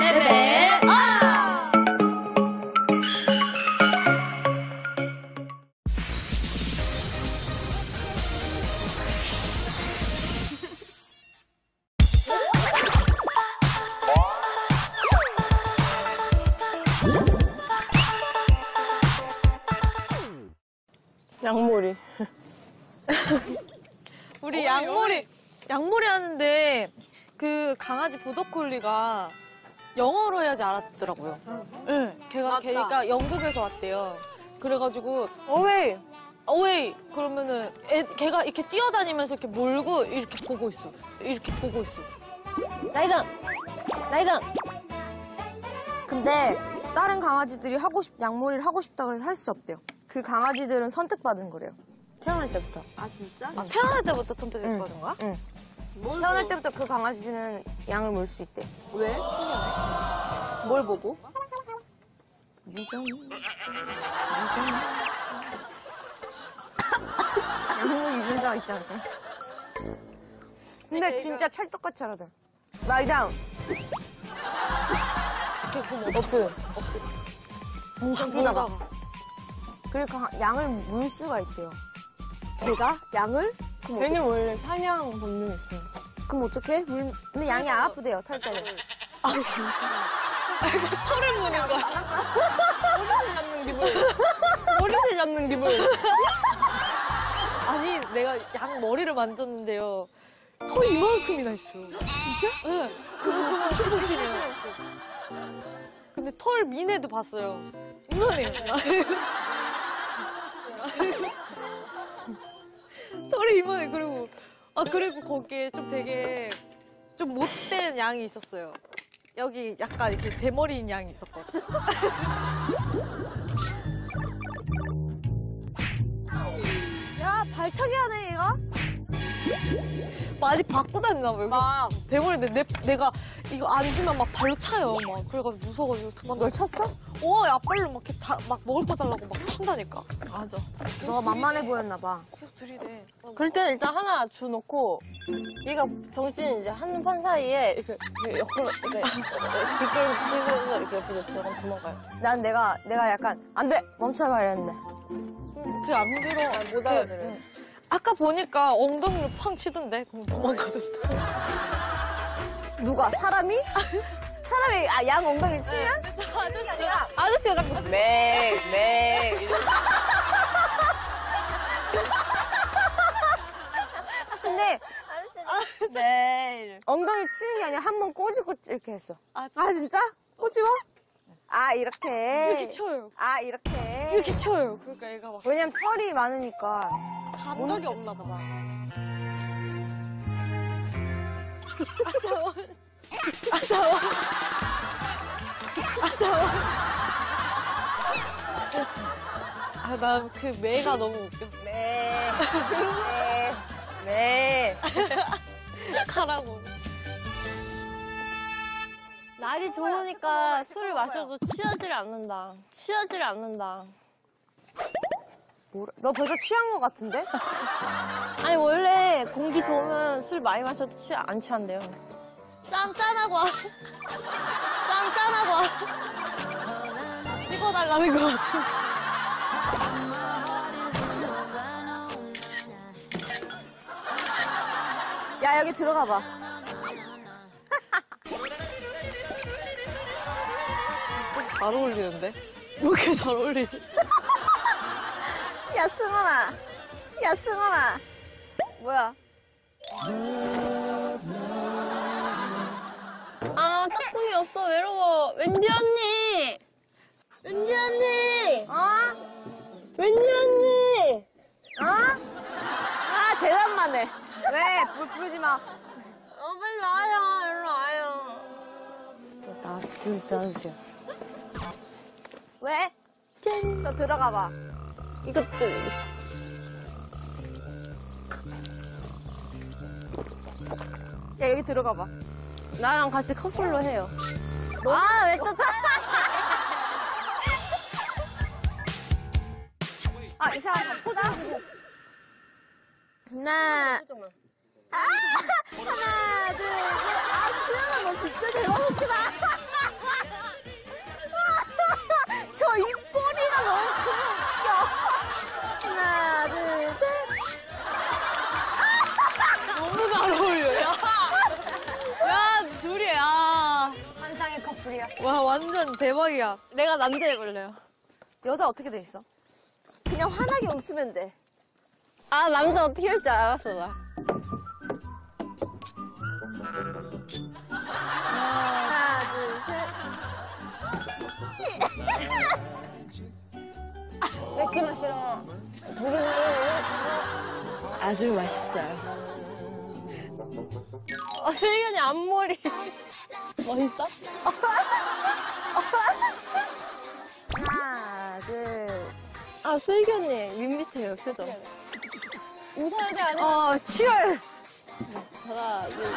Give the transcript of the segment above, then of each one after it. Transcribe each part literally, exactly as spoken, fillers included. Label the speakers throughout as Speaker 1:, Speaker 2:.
Speaker 1: 레벨 업!
Speaker 2: 양머리.
Speaker 3: 우리 양머리, 양머리 하는데 그 강아지 보더콜리가 영어로 해야지 알았더라고요. 응. 걔가,
Speaker 2: 맞다.
Speaker 3: 걔가 영국에서 왔대요. 그래가지고,
Speaker 2: 어웨이.
Speaker 3: 어웨이! 그러면은 애, 걔가 이렇게 뛰어다니면서 이렇게 몰고 이렇게 보고 있어. 이렇게 보고 있어.
Speaker 2: 사이드! 사이드!
Speaker 4: 근데 다른 강아지들이 하고 싶, 양머리를 하고 싶다 그래서 할 수 없대요. 그 강아지들은 선택받은 거래요. 태어날 때부터.
Speaker 2: 아, 진짜?
Speaker 3: 아, 태어날 때부터 선택을 받은 거야?
Speaker 4: 응. 태어날 때부터 그 강아지는 양을 몰 수 있대.
Speaker 2: 왜? 뭘 보고?
Speaker 4: 유전. 유전. 양모 유전자가 있지 않으세요? 근데 진짜 찰떡같이 하거든. 말 다운. 엎드려.
Speaker 3: 엎드려.
Speaker 4: 엄청 뛰다가. 그리고 가- 양을 물 수가 있대요. 걔가 양을?
Speaker 2: 걔는 원래 사냥 본능이 있어요.
Speaker 4: 그럼 어떡해? 물... 근데 양이 안 아프대요, 탈 때는.
Speaker 3: 아, 진짜. 아, 이거 털을 무는 거야.
Speaker 2: 잡는 기분. 머리채 잡는 기분.
Speaker 3: 아니, 내가 양 머리를 만졌는데요. 털 이만큼이나 있어.
Speaker 4: 진짜?
Speaker 3: 응. 그거 보면 충격이네요. 근데 털 미네도 봤어요. 이만해요. 털이 이만해. 그리고, 아, 그리고 거기에 좀 되게 좀 못된 양이 있었어요. 여기 약간 이렇게 대머리인 양이 있었거든.
Speaker 4: 야, 발차기 하네, 얘가?
Speaker 3: 많이 받고 다니나 봐요.
Speaker 2: 막.
Speaker 3: 대머리인데 내, 내가 이거 안 주면 막 발로 차요. 막 그래가지고 무서워가지고 도망가.
Speaker 4: 널 찼어?
Speaker 3: 어, 앞발로 막 이렇게 다, 막 먹을 거 달라고 막 친다니까.
Speaker 2: 맞아.
Speaker 4: 너가 만만해 보였나 봐.
Speaker 3: 계속 들이대.
Speaker 2: 그럴 때는 일단 하나 주놓고 얘가 정신 이제 한 판 사이에 이렇게 옆으로 이렇게 뒷게임 치고 이렇게 옆으로 들어가면 도망가요.
Speaker 4: 난 내가, 내가 약간, 안 돼! 멈춰봐 이랬는데.
Speaker 3: 응, 그게 안 들어.
Speaker 2: 못 알아들어요.
Speaker 3: 응. 아까 보니까 엉덩이로 팡 치던데. 그럼 도망가던데.
Speaker 4: 누가? 사람이? 사람이, 아, 양 엉덩이를 치면?
Speaker 3: 아저씨.
Speaker 4: 아니라,
Speaker 2: 아저씨가 자꾸 네, 네. 이러면서.
Speaker 4: 근데
Speaker 2: 네. 이러면서.
Speaker 4: 엉덩이 치는 게 아니라 한 번 꼬집고 이렇게 했어.
Speaker 3: 아,
Speaker 4: 아, 진짜? 꼬집어? 아, 이렇게.
Speaker 3: 이렇게 쳐요.
Speaker 4: 아, 이렇게.
Speaker 3: 이렇게 쳐요. 그러니까 얘가 막
Speaker 4: 왜냐면 털이 많으니까.
Speaker 3: 감각이 없나 봐. 아, 나 그 매가 너무 웃겼어.
Speaker 4: 네. 네.
Speaker 2: 네.
Speaker 3: 가라고.
Speaker 2: 날이 좋으니까 술을 마셔도 취하지를 않는다. 취하지를 않는다.
Speaker 4: 뭐라? 너 벌써 취한 것 같은데?
Speaker 2: 아니 원래 공기 좋으면 술 많이 마셔도 취, 안 취한대요.
Speaker 3: 짠짠하고 와. 짠짠하고 와. 찍어달라는 것 같은.
Speaker 4: 야, 여기 들어가 봐.
Speaker 3: 잘 어울리는데? 왜 이렇게 잘 어울리지?
Speaker 4: 야, 승원아. 야, 승원아. 뭐야?
Speaker 2: 아 짝꿍이 없어 외로워. 웬디 언니. 웬디 언니.
Speaker 4: 어?
Speaker 2: 웬디 언니.
Speaker 4: 어?
Speaker 2: 아 대답만 해.
Speaker 4: 왜? 불 부르지 마.
Speaker 2: 어 빨리 와요. 일로 와요.
Speaker 4: 나와서 불 들어주세요. 왜? 저 들어가 봐.
Speaker 2: 이것도.
Speaker 4: 야, 여기 들어가 봐.
Speaker 2: 나랑 같이 커플로 해요. 아 왜 또
Speaker 4: 아, 이 사람 다 포즈 보고. 하나. 아! 하나, 둘, 셋. 아, 수연아, 너 진짜 대박 웃기다.
Speaker 3: 완전 대박이야.
Speaker 2: 내가 남자 해볼래요.
Speaker 4: 여자 어떻게 돼 있어? 그냥 환하게 웃으면 돼.
Speaker 2: 아, 남자 어떻게 할 줄 알았어, 나.
Speaker 4: 하나, 둘, 셋.
Speaker 2: 맥주 마시러 독일 아주 맛있어요. 아, 세이견이 앞머리. 멋있어?
Speaker 4: 하나, 둘.
Speaker 2: 아, 세이견이 밋밋해요, 표정.
Speaker 4: 웃어야 돼, 안 해?
Speaker 2: 아, 치열. 하나, 둘,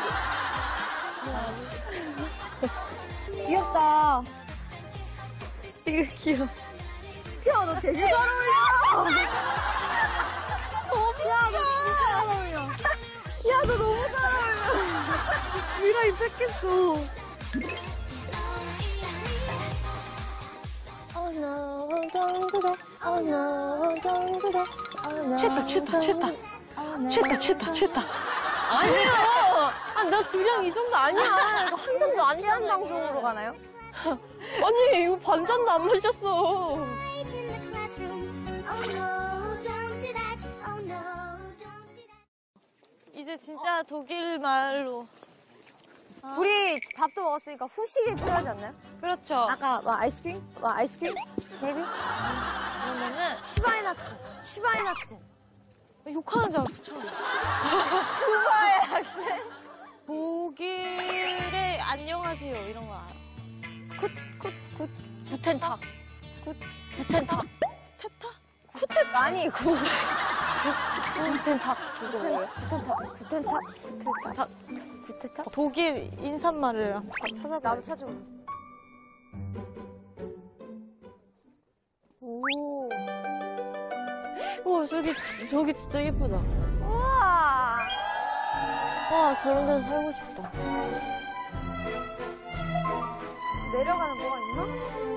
Speaker 4: 귀엽다.
Speaker 2: 이거 귀여워.
Speaker 4: 티아, 너 되게 잘 어울려. 너무 티아, 너 진짜 잘 어울려. 야, 너 너무 잘 어울려.
Speaker 3: 미라이 뺏겠어.
Speaker 2: Oh no, don't do that. Oh no, don't do that. Oh no.
Speaker 3: 취했다, 취했다, 취했다. 취했다, 취했다, 취했다.
Speaker 2: 아니요. 아, 나 분량 이 정도 아니야. 이거 한 잔도 안
Speaker 4: 취한
Speaker 2: 잖아.
Speaker 4: 방송으로 가나요?
Speaker 2: 아니, 이거 반 잔도 안 마셨어.
Speaker 3: 이제 진짜 독일 말로.
Speaker 4: 우리 밥도 먹었으니까 후식이 필요하지 않나요?
Speaker 3: 그렇죠.
Speaker 4: 아까 와 아이스크림? 와 아이스크림? 베이비?
Speaker 3: 그러면은
Speaker 4: 슈바인학생. 슈바인학생.
Speaker 3: 욕하는 줄 알았어, 처음에.
Speaker 4: 슈바인학생.
Speaker 3: 독일의 안녕하세요 이런 거 알아?
Speaker 4: 굿, 굿, 굿.
Speaker 2: 구텐탁.
Speaker 4: 굿.
Speaker 2: 구텐탁.
Speaker 3: 테타?
Speaker 4: 쿠테 아니 구.
Speaker 2: 구텐탁. 이거 뭐예요?
Speaker 4: 구텐탁. 구텐탁. 구텐탁. 구텐탁?
Speaker 3: 독일 인사말을 한번 찾아봐.
Speaker 4: 나도 찾아볼래. 오.
Speaker 2: 와, 저기, 저기 진짜 예쁘다.
Speaker 4: 우와.
Speaker 2: 와, 저런 데서 살고 싶다.
Speaker 4: 내려가면 뭐가 있나?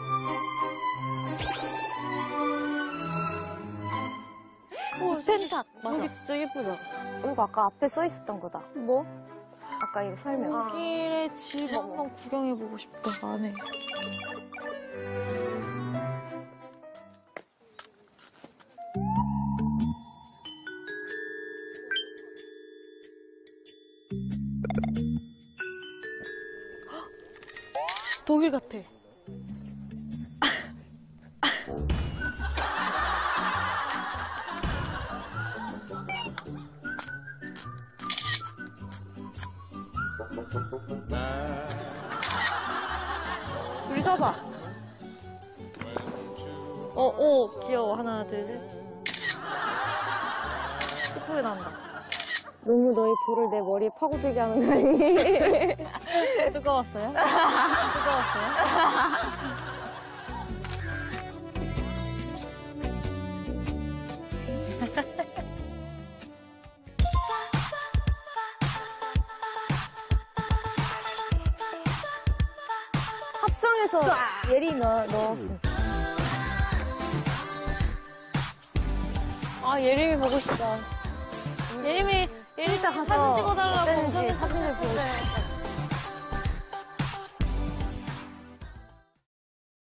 Speaker 2: 와,
Speaker 3: 텐탁 맞아.
Speaker 2: 저기 진짜 예쁘다.
Speaker 4: 이거 아까 앞에 써 있었던 거다.
Speaker 2: 뭐?
Speaker 4: 아까 이거 설명.
Speaker 3: 독일의 집 한번 구경해보고 싶다, 안에. 독일 같아. 둘이 서봐. 어, 오, 귀여워. 하나, 둘, 셋. 예쁘게 나온다.
Speaker 2: 너무 너희 볼을 내 머리에 파고들게 하는 거 아니? 뜨거웠어요? 뜨거웠어요?
Speaker 4: 합성해서 예리 넣, 넣었으면 좋겠어.
Speaker 2: 아, 예림이 보고 싶다.
Speaker 3: 예림이, 예림이
Speaker 4: 이따 가서
Speaker 3: 사진 찍어달라고.
Speaker 4: 어땠는지
Speaker 3: 인터넷
Speaker 4: 사진을 보고
Speaker 3: 썼는데.